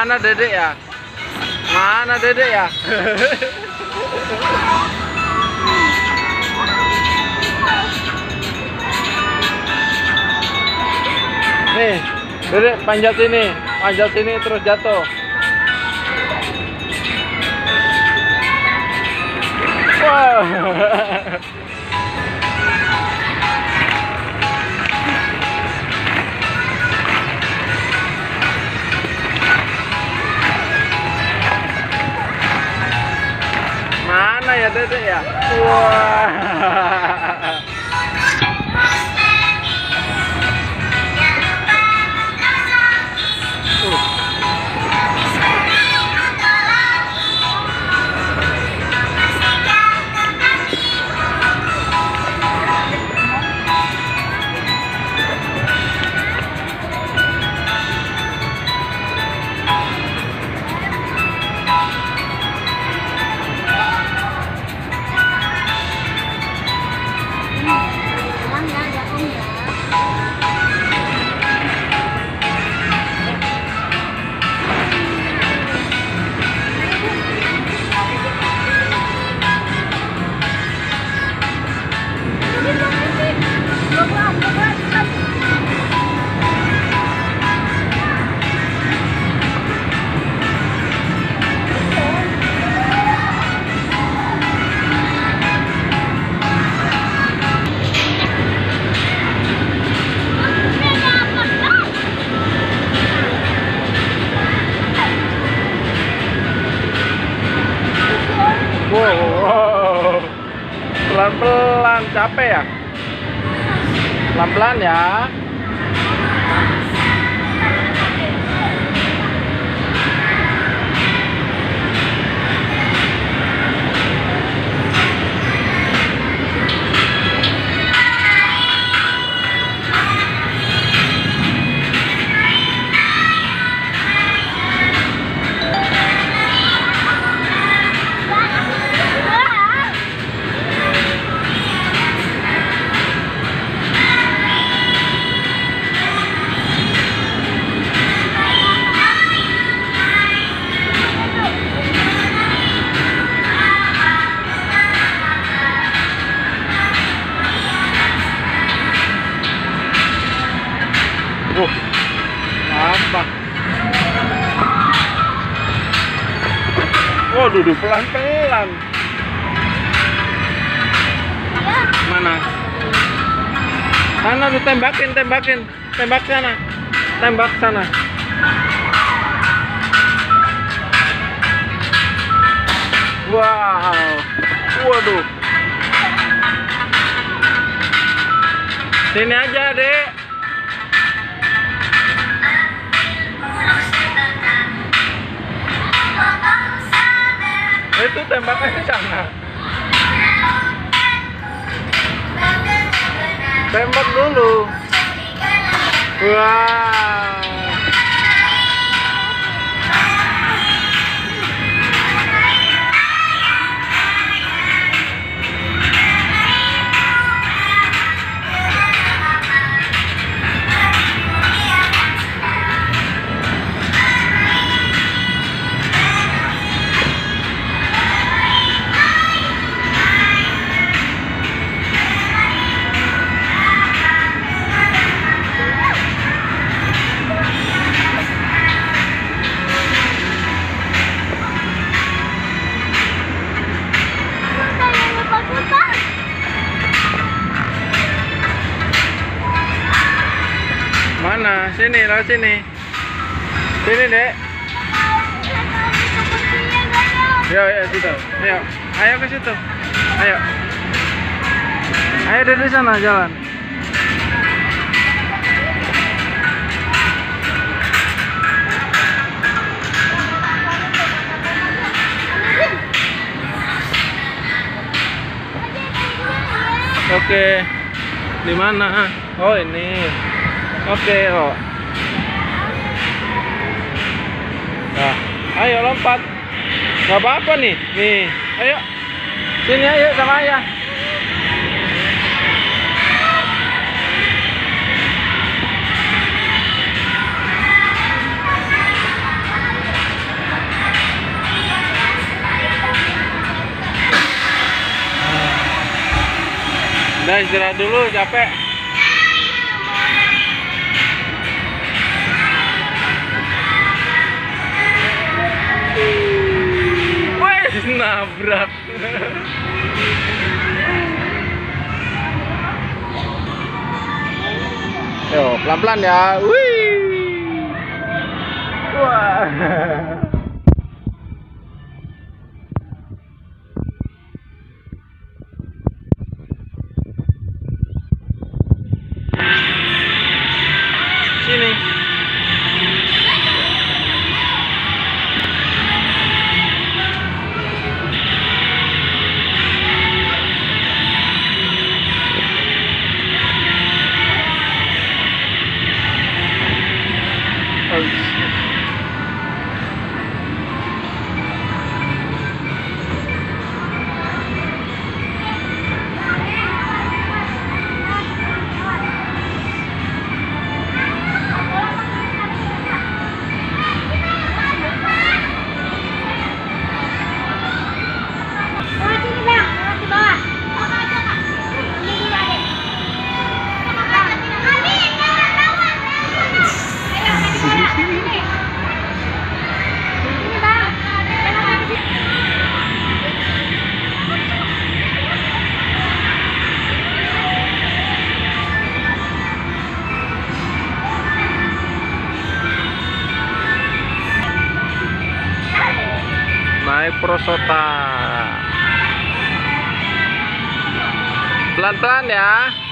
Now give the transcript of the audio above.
Mana dedek ya? Mana dedek ya? Nih, dedek panjat sini terus jatuh. Wow. Mana ya dedek ya? Wah. Wow, pelan-pelan, capek ya? Pelan-pelan ya. Apa? Oh, duduk pelan-pelan. Mana? Sana tuh tembakin. Tembak sana. Tembak sana. Wow. Waduh. Sini aja, Dek. Itu tembaknya ke sana. Tembak dulu. Wah. Mana? Sini, lewat sini. Sini, Dek. Ayo, situ. Ayo ke situ. Ayo. Ayo dari sana jalan. Oke. Di mana? Oh, ini. Oke, oh. Nah, ayo lompat. Gak apa-apa nih. Nih, ayo. Sini ayo sama ayah. Udah istirahat dulu, capek. Wes nabrak. Yo, pelan-pelan ya. Wih. Wah. Sini. Naik Prosota. Pelan-pelan ya.